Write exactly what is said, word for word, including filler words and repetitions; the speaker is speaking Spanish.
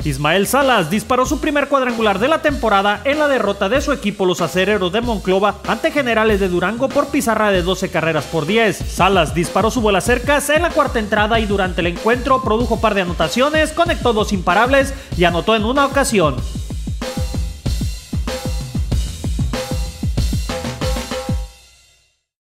Ismael Salas disparó su primer cuadrangular de la temporada en la derrota de su equipo los Acereros de Monclova ante Generales de Durango por pizarra de doce carreras por diez. Salas disparó su bola cercas en la cuarta entrada y durante el encuentro produjo par de anotaciones, conectó dos imparables y anotó en una ocasión.